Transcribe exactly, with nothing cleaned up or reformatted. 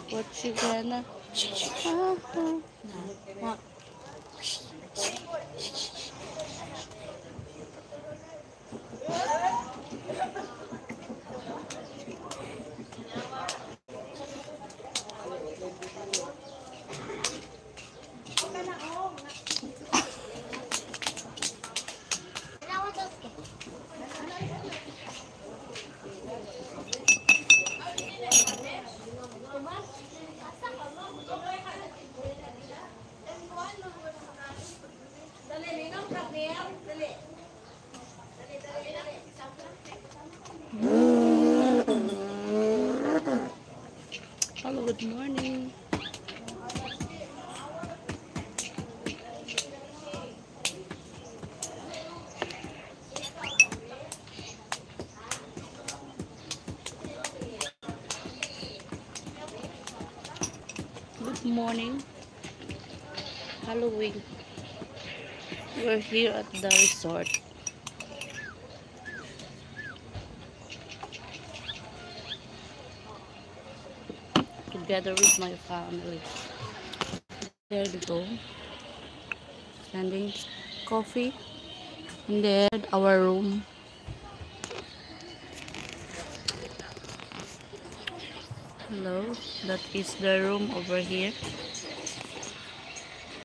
What you gonna? Ah, ah. What? Hello, good morning. Good morning. Halloween. We're here at the resort. Together with my family. There we go. Standing coffee. And then our room. Hello. That is the room over here.